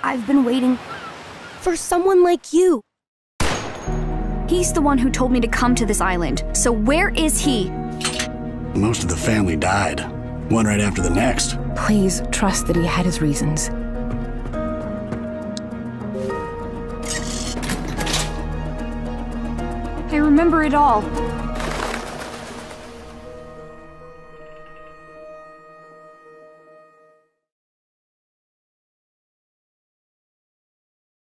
I've been waiting for someone like you. He's the one who told me to come to this island. So where is he? Most of the family died, one right after the next. Please trust that he had his reasons. I remember it all.